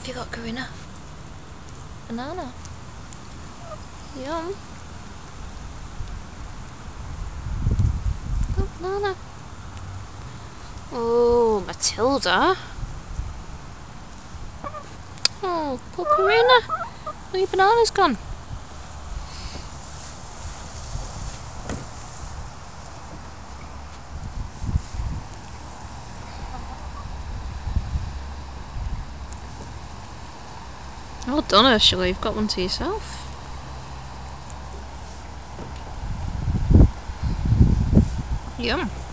have you got, Kiruna? Banana. Yum. Got banana. Oh, Matilda. Oh, poor Kiruna. All your banana's gone. Well done, Ursula, you've got one to yourself. Yum.